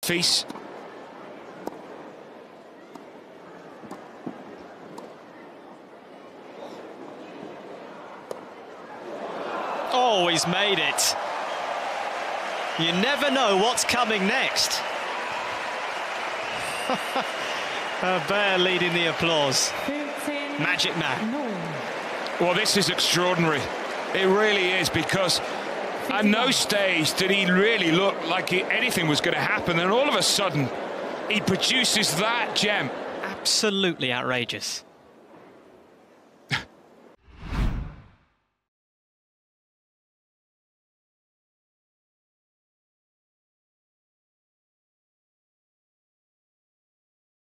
Monfils. Oh, he's made it. You never know what's coming next. Gael leading the applause. Magic man. Well, this is extraordinary. It really is, because at no stage did he really look like anything was going to happen, and all of a sudden he produces that gem. Absolutely outrageous.